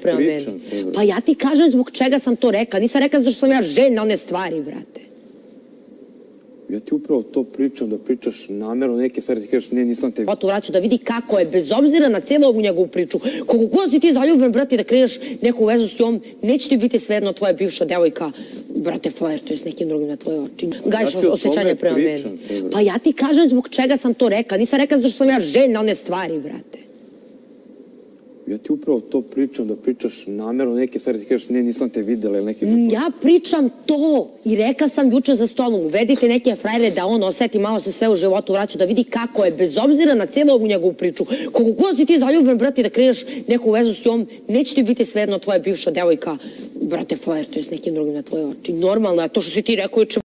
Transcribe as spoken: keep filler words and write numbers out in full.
prema meni. Pa ja ti kažem zbog čega sam to rekla. Nisam rekla zato što sam ja željna one stvari, brate. Ja ti upravo to pričam, da pričaš namerno neke stvari, ti kažeš ne, nisam te... Oto vraća da vidi kako je, bez obzira na cijelu ovu njegovu priču. Koliko god si ti zaljubljen, brate, da kreneš neku vezu s njom, neće ti biti svejedno tvoja bivša devojka, brate, flertuje s nekim drugim na tvoje oči. Gaješ osjećanje prema meni. Pa ja ti kažem zbog čega sam to rekla. Nisam rekla zato što sam ja željna one stvari, brate. Ja ti upravo to pričam, da pričaš namerno neke stvari, ti kažeš ne, nisam te videla ili neki... Ja pričam to i rekla sam juče za stolom, uvedite neke frajere da on oseti malo se sve u životu vraća, da vidi kako je, bez obzira na cijelu ovu njegovu priču. Koliko god si ti zaljubljen, brate, da kreneš neku vezu s njom, neće ti biti svejedno tvoja bivša devojka, brate, flertuje s nekim drugim na tvoje oči. Normalno je to što si ti rekao juče.